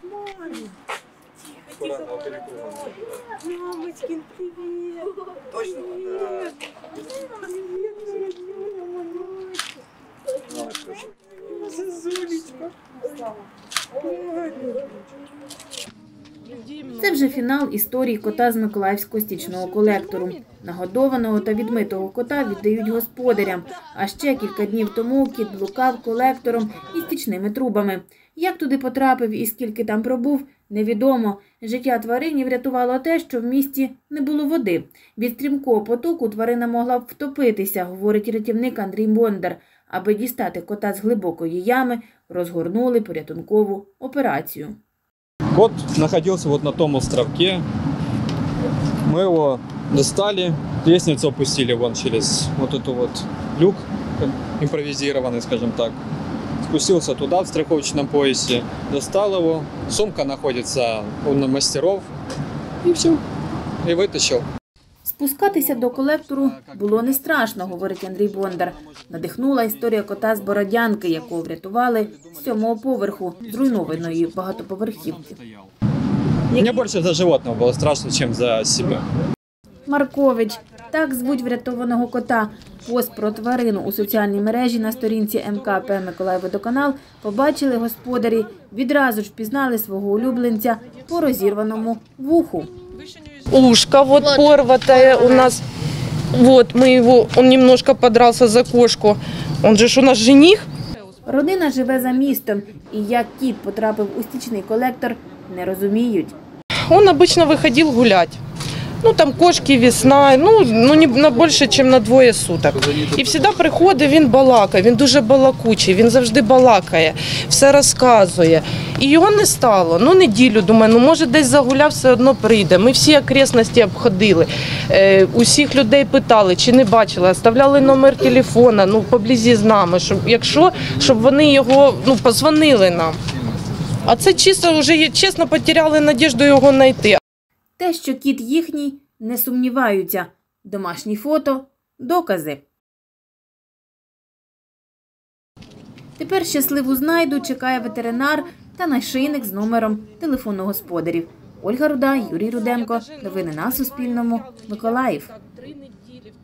Мамочкин, привет! Точно? Зазулечка. Це вже фінал історії кота з Миколаївського стічного колектору. Нагодованого та відмитого кота віддають господарям. А ще кілька днів тому кіт блукав колектором із стічними трубами. Як туди потрапив і скільки там пробув, невідомо. Життя тварині врятувало те, що в місті не було води. Від стрімкого потоку тварина могла б втопитися, говорить рятівник Андрій Бондар. Аби дістати кота з глибокої ями, розгорнули порятункову операцію. Кот находился вот на том островке. Мы его достали, лестницу опустили вон через вот эту вот люк, импровизированный, скажем так. Спустился туда в страховочном поясе, достал его. Сумка находится у мастеров. И все. И вытащил. Спускатися до колектору було не страшно, говорить Андрій Бондар. Надихнула історія кота з Бородянки, якого врятували з 7-го поверху зруйнованої багатоповерхівки. Мне больше за животного было страшно, чем за себя. Маркович – так звуть врятованого кота. Пост про тварину у соціальній мережі на сторінці МКП «Миколаївводоканал» побачили господарі. Відразу ж впізнали свого улюбленця по розірваному вуху. Ушко вот порватое у нас. Вот мы его, он немножко подрался за кошку. Он же у нас жених. Родина живе за містом. І як кіт потрапив у стічний колектор, не розуміють. Он обычно выходил гулять. Ну, там кошки, весна, не на більше, ніж на 2 суток. І завжди приходить, він балакає, він дуже балакучий, він завжди балакає, все розказує. І його не стало. Неділю, думаю, може десь загуляв, все одно прийде. Ми всі окресності обходили, усіх людей питали, чи не бачили, оставляли номер телефона, поблизі з нами, щоб вони його, позвонили нам. А це чисто вже, чесно, потеряли надіжду його знайти. Те, що кіт їхній, не сумніваються. Домашні фото – докази. Тепер щасливу знайду чекає ветеринар та нашийник з номером телефону господарів. Ольга Руда, Юрій Руденко. Новини на Суспільному. Миколаїв.